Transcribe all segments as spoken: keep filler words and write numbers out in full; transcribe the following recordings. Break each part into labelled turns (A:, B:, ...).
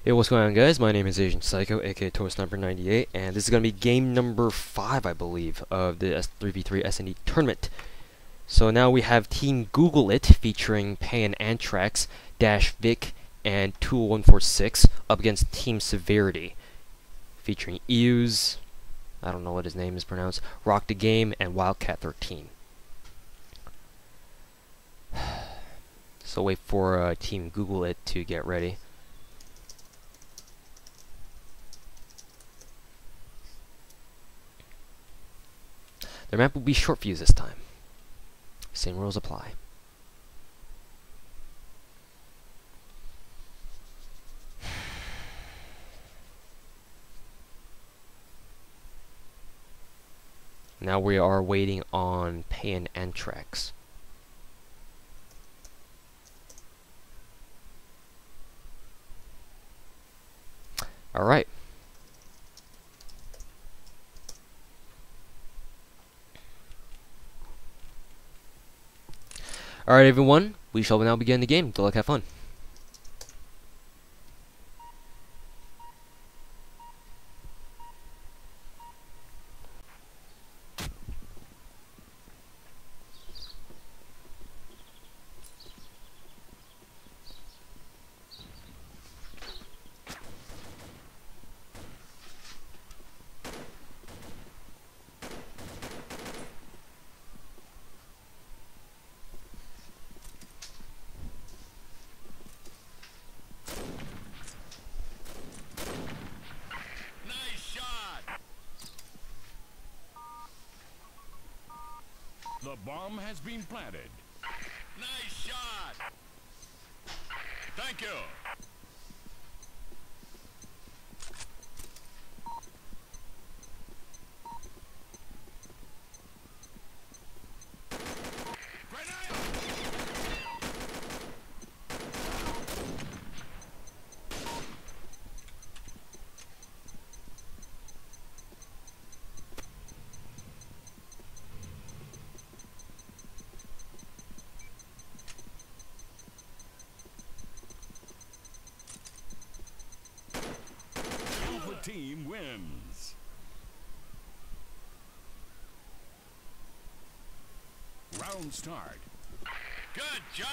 A: Hey, what's going on, guys? My name is Asian Psycho, aka Toast Number ninety-eight, and this is going to be game number five, I believe, of the three v three S N D tournament. So now we have Team Google It, featuring Pan Antrax, Dash Vic, and Tool one four six, up against Team Severity, featuring Euse, I don't know what his name is pronounced, Rock the Game, and Wildcat thirteen. So wait for uh, Team Google It to get ready. Their map will be short fuse this time. Same rules apply. Now we are waiting on Pan Antrax. Alright. Alright, everyone, we shall now begin the game. Good luck, have fun.
B: The bomb has been planted. Nice shot! Thank you! Team wins. Round start. Good job.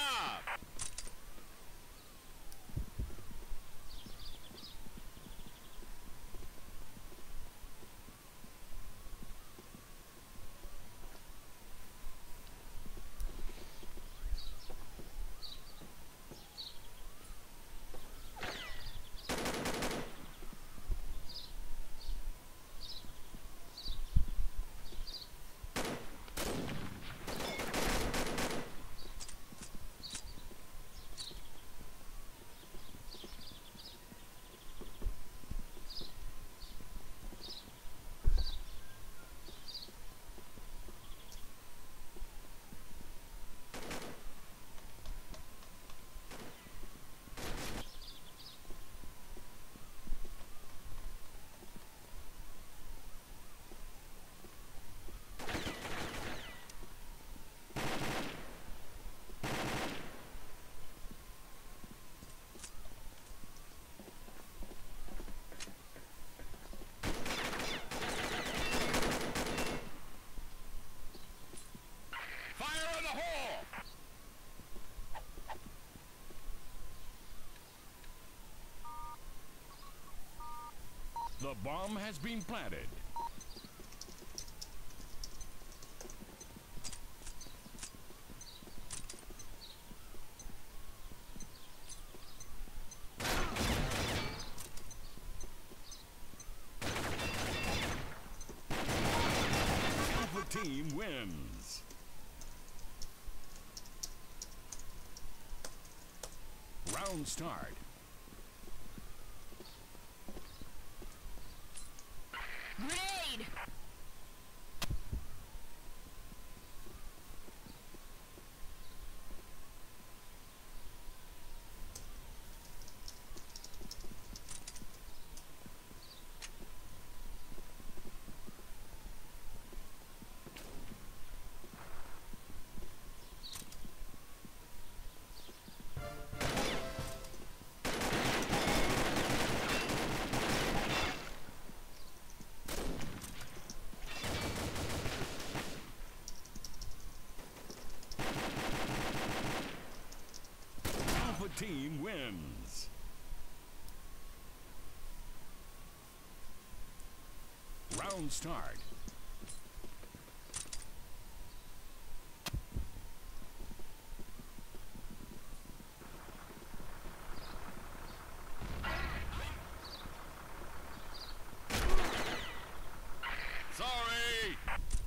B: The bomb has been planted. Alpha team wins. Round start.
C: Grenade!
B: wins. Round start. Sorry.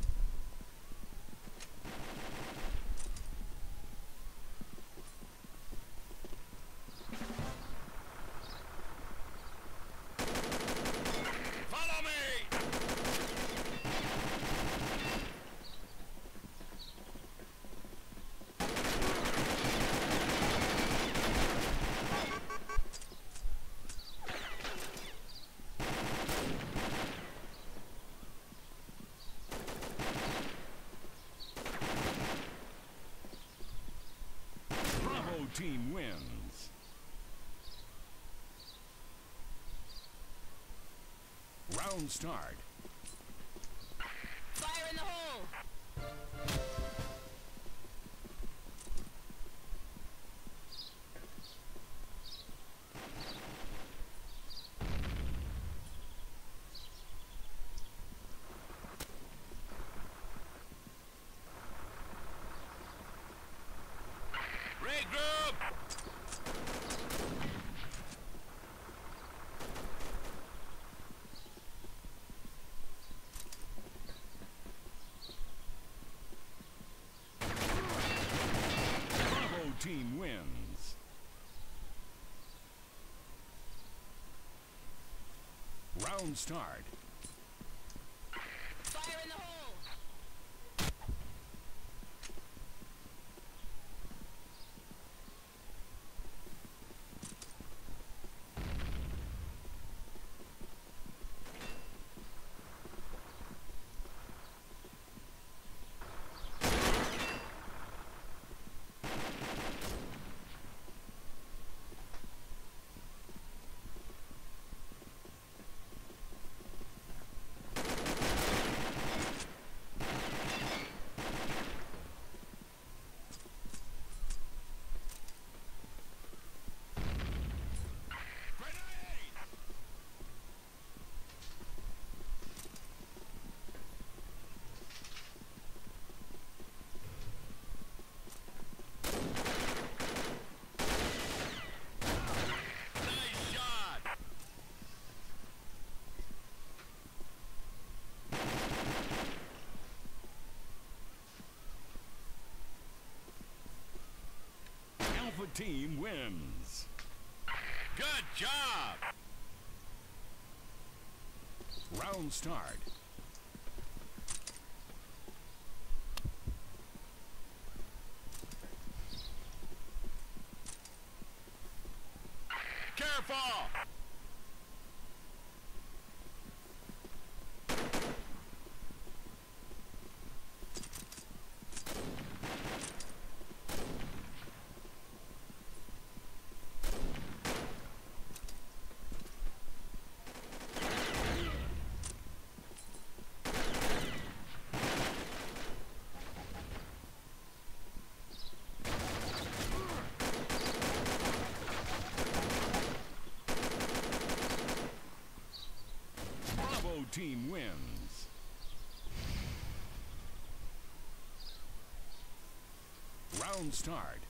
B: Follow me. Bravo team wins. Round start.
C: Fire in the hole!
B: Regroup. Bravo team wins. Round start.
C: Fire in the hole!
B: Grenade. Nice shot. Alpha team wins. Good job. Round start. Careful. Bravo team wins. Round start.